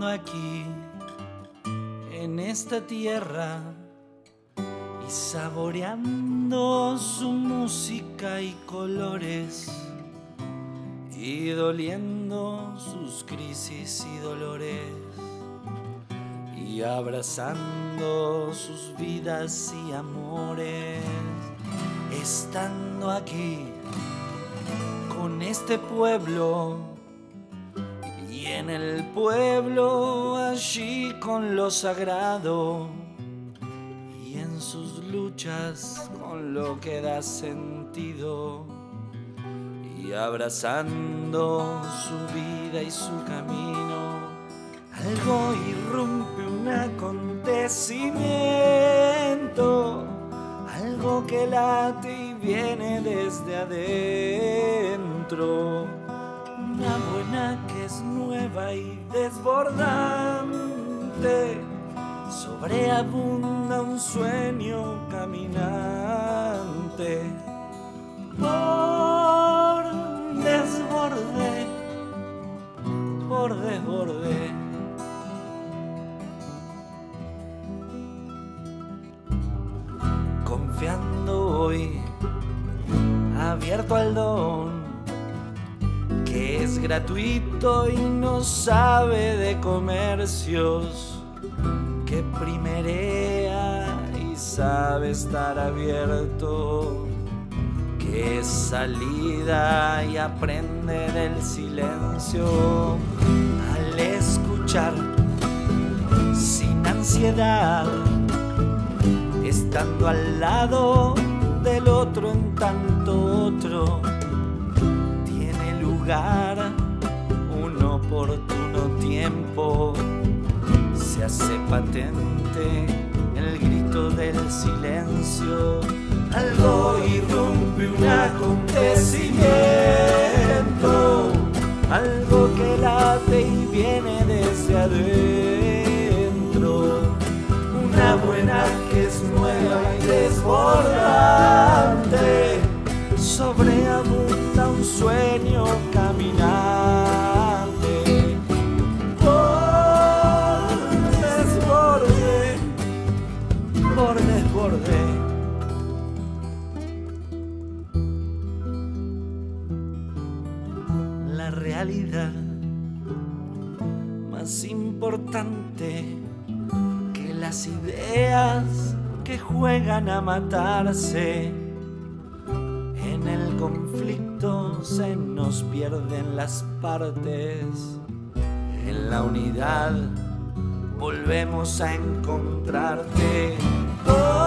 estando aquí en esta tierra y saboreando su música y colores y doliendo sus crisis y dolores y abrazando sus vidas y amores, estando aquí con este pueblo y en el pueblo allí con lo sagrado y en sus luchas con lo que da sentido y abrazando su vida y su camino, algo irrumpe, un acontecimiento, algo que late y viene desde adentro, una buena que es nueva y desbordante, sobreabunda un sueño caminante por desborde, por desborde. Confiando hoy, abierto al don, que es gratuito y no sabe de comercios, que primerea y sabe estar abierto, que es salida y aprende del silencio, al escuchar sin ansiedad, estando al lado del otro en tanto otro tiene lugar un oportuno tiempo, se hace patente el grito del silencio, algo irrumpe, un acontecimiento, algo que late y viene desde adentro, una buena que es nueva y desbordante, sobreabunda un sueño caminante por desborde, por desborde. La realidad más importante que las ideas que juegan a matarse, en el conflicto se nos pierden las partes, en la unidad volvemos a encontrarte.